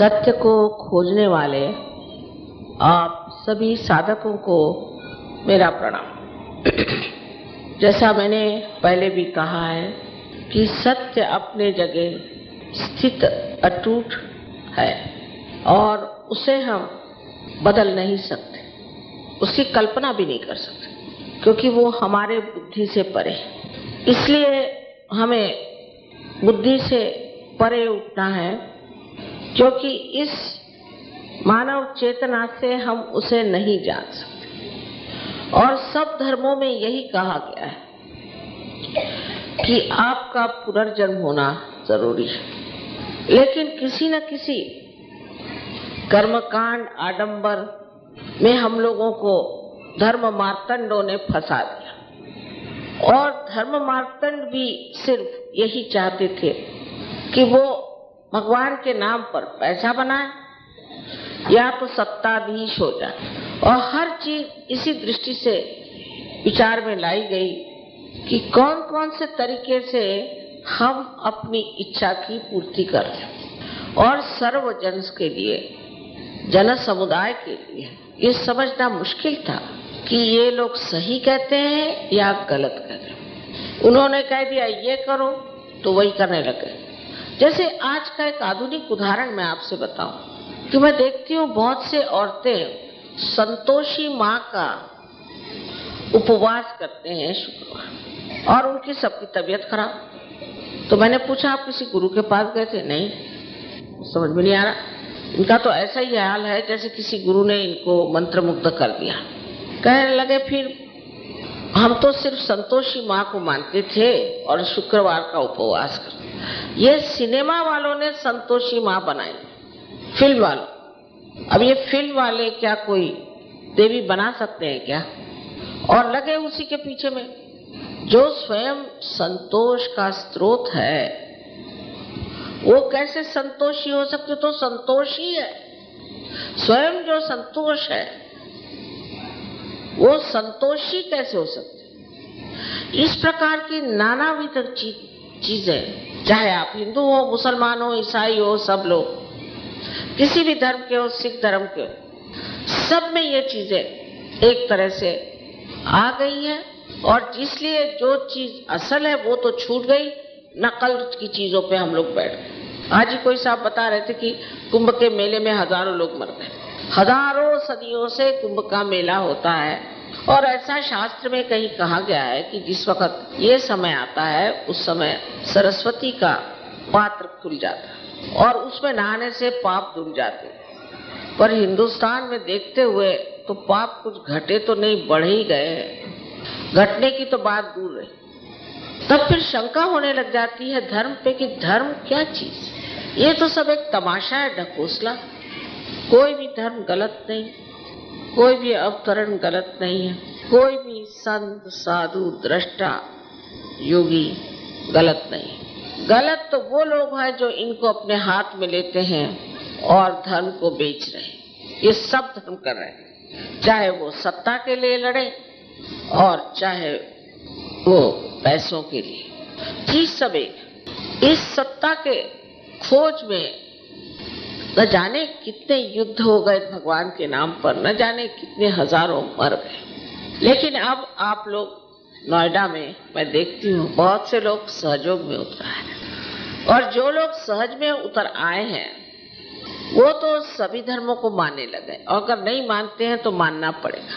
सत्य को खोजने वाले आप सभी साधकों को मेरा प्रणाम। जैसा मैंने पहले भी कहा है कि सत्य अपने जगह स्थित अटूट है और उसे हम बदल नहीं सकते, उसकी कल्पना भी नहीं कर सकते, क्योंकि वो हमारे बुद्धि से परे है। इसलिए हमें बुद्धि से परे उठना है, क्योंकि इस मानव चेतना से हम उसे नहीं जान सकते। और सब धर्मों में यही कहा गया है कि आपका पुनर्जन्म होना जरूरी है, लेकिन किसी न किसी कर्मकांड आडंबर में हम लोगों को धर्म मार्तंडों ने फंसा दिया। और धर्म मार्तंड भी सिर्फ यही चाहते थे कि वो भगवान के नाम पर पैसा बनाए या तो सत्ताधीश हो जाए, और हर चीज इसी दृष्टि से विचार में लाई गई कि कौन कौन से तरीके से हम अपनी इच्छा की पूर्ति कर लें। और सर्वजन के लिए, जन समुदाय के लिए ये समझना मुश्किल था कि ये लोग सही कहते हैं या गलत कहते हैं। उन्होंने कह दिया ये करो तो वही करने लगे। जैसे आज का एक आधुनिक उदाहरण मैं आपसे बताऊं कि मैं देखती हूँ बहुत से औरतें संतोषी माँ का उपवास करते हैं शुक्रवार, और उनकी सबकी तबीयत खराब। तो मैंने पूछा आप किसी गुरु के पास गए थे? नहीं, समझ में नहीं आ रहा। इनका तो ऐसा ही हाल है जैसे किसी गुरु ने इनको मंत्रमुग्ध कर दिया। कहने लगे फिर हम तो सिर्फ संतोषी माँ को मानते थे और शुक्रवार का उपवास करते। ये सिनेमा वालों ने संतोषी माँ बनाई, फिल्म वालों। अब ये फिल्म वाले क्या कोई देवी बना सकते हैं क्या? और लगे उसी के पीछे में। जो स्वयं संतोष का स्रोत है वो कैसे संतोषी हो सकते? तो संतोषी है। स्वयं जो संतोष है वो संतोषी कैसे हो सकते? इस प्रकार की नानाविध चीजें, चाहे आप हिंदू हो, मुसलमान हो, ईसाई हो, सब लोग किसी भी धर्म के हो, सिख धर्म के हो, सब में ये चीजें एक तरह से आ गई है। और इसलिए जो चीज असल है वो तो छूट गई, नकल की चीजों पे हम लोग बैठ गए। आज ही कोई साहब बता रहे थे कि कुंभ के मेले में हजारों लोग मर गए। हजारों सदियों से कुंभ का मेला होता है, और ऐसा शास्त्र में कहीं कहा गया है कि जिस वक्त ये समय आता है उस समय सरस्वती का पात्र खुल जाता है और उसमें नहाने से पाप धुल जाते। पर हिंदुस्तान में देखते हुए तो पाप कुछ घटे तो नहीं, बढ़ ही गए। घटने की तो बात दूर है। तब फिर शंका होने लग जाती है धर्म पे कि धर्म क्या चीज? ये तो सब एक तमाशा है, ढकोसला। कोई भी धर्म गलत नहीं, कोई भी अवतरण गलत नहीं है, कोई भी संत साधु दृष्टा योगी गलत नहीं। गलत तो वो लोग हैं जो इनको अपने हाथ में लेते हैं और धर्म को बेच रहे हैं। ये सब धर्म कर रहे हैं, चाहे वो सत्ता के लिए लड़े और चाहे वो पैसों के लिए। चीज सब एक। इस सत्ता के खोज में न जाने कितने युद्ध हो गए भगवान के नाम पर, न जाने कितने हजारों मर गए। लेकिन अब आप लोग नोएडा में मैं देखती हूँ बहुत से लोग सहयोग में उतर आए हैं, और जो लोग सहज में उतर आए हैं वो तो सभी धर्मों को मानने लगे, और अगर नहीं मानते हैं तो मानना पड़ेगा।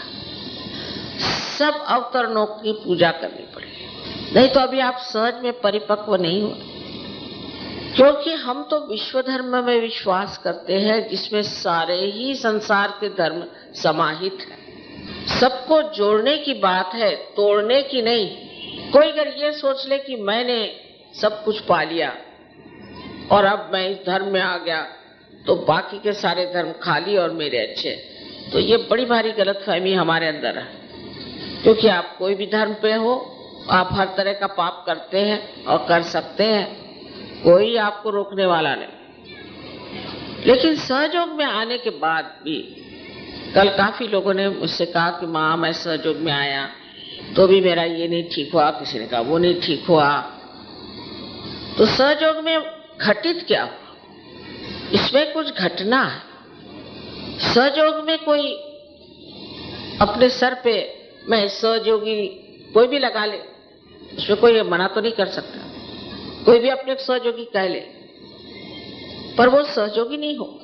सब अवतरणों की पूजा करनी पड़ेगी, नहीं तो अभी आप सहज में परिपक्व नहीं हो। क्योंकि हम तो विश्व धर्म में विश्वास करते हैं जिसमें सारे ही संसार के धर्म समाहित हैं। सबको जोड़ने की बात है, तोड़ने की नहीं। कोई अगर ये सोच ले कि मैंने सब कुछ पा लिया और अब मैं इस धर्म में आ गया तो बाकी के सारे धर्म खाली और मेरे अच्छे, तो ये बड़ी भारी गलतफहमी हमारे अंदर है। क्योंकि आप कोई भी धर्म पे हो, आप हर तरह का पाप करते हैं और कर सकते हैं, कोई आपको रोकने वाला नहीं। लेकिन सहयोग में आने के बाद भी कल काफी लोगों ने मुझसे कहा कि माँ मैं सहयोग में आया तो भी मेरा ये नहीं ठीक हुआ, किसी ने कहा वो नहीं ठीक हुआ। तो सहयोग में घटित क्या हुआ? इसमें कुछ घटना है। सहयोग में कोई अपने सर पे मैं सहयोगी कोई भी लगा ले, उसमें कोई मना तो नहीं कर सकता। कोई भी अपने सहयोगी कह ले, पर वो सहयोगी नहीं हो।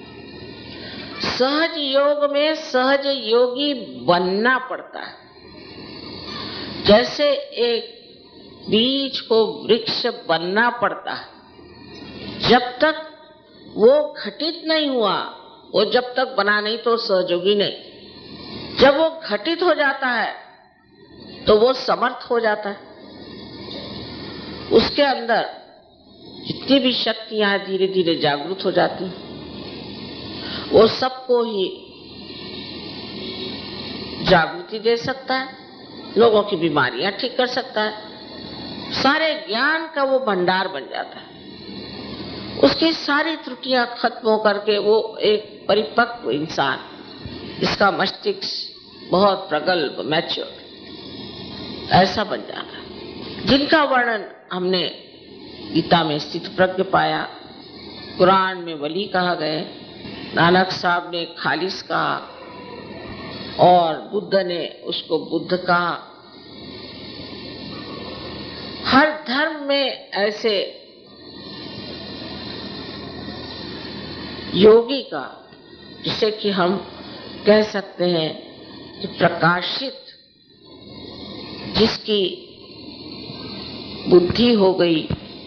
सहज योग में सहज योगी बनना पड़ता है। जैसे एक बीज को वृक्ष बनना पड़ता है। जब तक वो घटित नहीं हुआ, वो जब तक बना नहीं तो सहयोगी नहीं। जब वो घटित हो जाता है तो वो समर्थ हो जाता है। उसके अंदर जितनी भी शक्तियां धीरे धीरे जागृत हो जाती हैं। वो सबको ही जागृति दे सकता है, लोगों की बीमारियां ठीक कर सकता है। सारे ज्ञान का वो भंडार बन जाता है। उसकी सारी त्रुटियां खत्म हो करके वो एक परिपक्व इंसान, जिसका मस्तिष्क बहुत प्रगल्भ मैच्योर ऐसा बन जाता है, जिनका वर्णन हमने गीता में स्थित प्रज्ञ पाया, कुरान में वली कहा गए, नानक साहब ने खालिस कहा और बुद्ध ने उसको बुद्ध कहा। हर धर्म में ऐसे योगी का, जिसे कि हम कह सकते हैं कि प्रकाशित, जिसकी बुद्धि हो गई,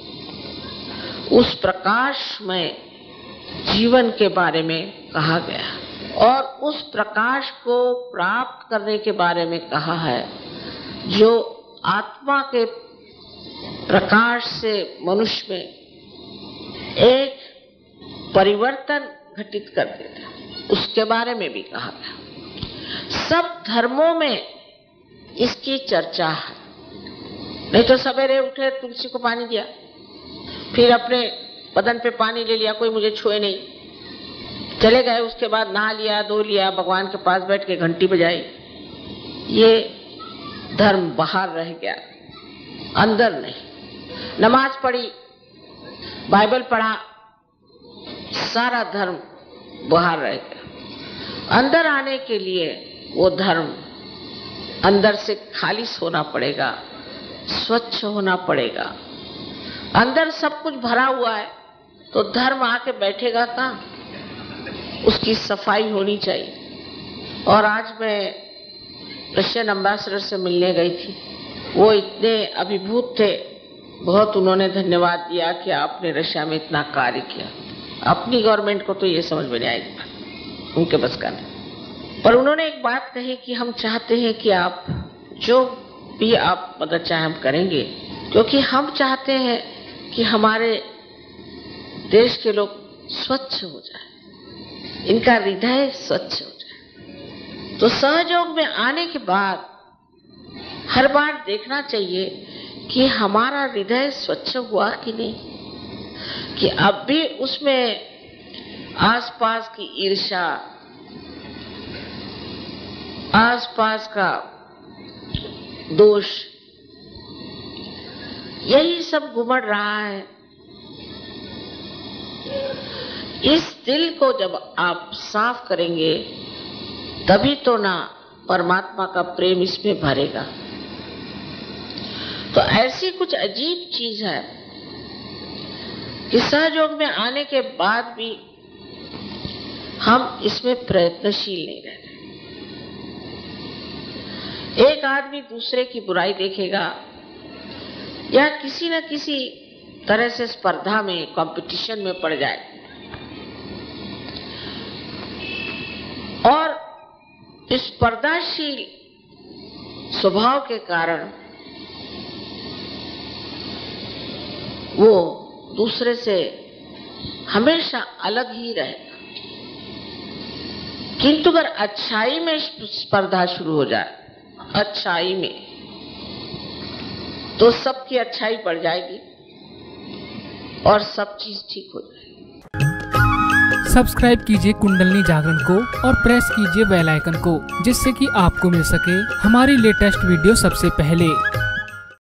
उस प्रकाश में जीवन के बारे में कहा गया और उस प्रकाश को प्राप्त करने के बारे में कहा है, जो आत्मा के प्रकाश से मनुष्य में एक परिवर्तन घटित कर देता है। उसके बारे में भी कहा गया। सब धर्मों में इसकी चर्चा है। नहीं तो सवेरे उठे, तुलसी को पानी दिया, फिर अपने बदन पे पानी ले लिया, कोई मुझे छुए नहीं, चले गए। उसके बाद नहा लिया, धो लिया, भगवान के पास बैठ के घंटी बजाई। ये धर्म बाहर रह गया, अंदर नहीं। नमाज पढ़ी, बाइबल पढ़ा, सारा धर्म बाहर रह गया। अंदर आने के लिए वो धर्म अंदर से खालिस होना पड़ेगा, स्वच्छ होना पड़ेगा। अंदर सब कुछ भरा हुआ है तो धर्म आके बैठेगा कहाँ? उसकी सफाई होनी चाहिए। और आज मैं रशियन एम्बेसडर से मिलने गई थी। वो इतने अभिभूत थे, बहुत उन्होंने धन्यवाद दिया कि आपने रशिया में इतना कार्य किया। अपनी गवर्नमेंट को तो ये समझ में नहीं आएगी, उनके बस का नहीं। पर उन्होंने एक बात कही कि हम चाहते हैं कि आप जो भी आप मदद चाहे हम करेंगे, क्योंकि हम चाहते हैं कि हमारे देश के लोग स्वच्छ हो जाए, इनका हृदय स्वच्छ हो जाए। तो सहयोग में आने के बाद हर बार देखना चाहिए कि हमारा हृदय स्वच्छ हुआ कि नहीं, कि अब भी उसमें आसपास की ईर्ष्या, आसपास का दोष, यही सब घुमड़ रहा है। इस दिल को जब आप साफ करेंगे तभी तो ना परमात्मा का प्रेम इसमें भरेगा। तो ऐसी कुछ अजीब चीज है कि सहयोग में आने के बाद भी हम इसमें प्रयत्नशील नहीं रहते। एक आदमी दूसरे की बुराई देखेगा या किसी न किसी तरह से स्पर्धा में, कंपटीशन में पड़ जाए और इस स्पर्धाशील स्वभाव के कारण वो दूसरे से हमेशा अलग ही रहेगा। किंतु अगर अच्छाई में स्पर्धा शुरू हो जाए, अच्छाई में, तो सबकी अच्छाई बढ़ जाएगी और सब चीज ठीक हो जाएगी। सब्सक्राइब कीजिए कुंडलनी जागरण को और प्रेस कीजिए बेल आइकन को, जिससे कि आपको मिल सके हमारी लेटेस्ट वीडियो सबसे पहले।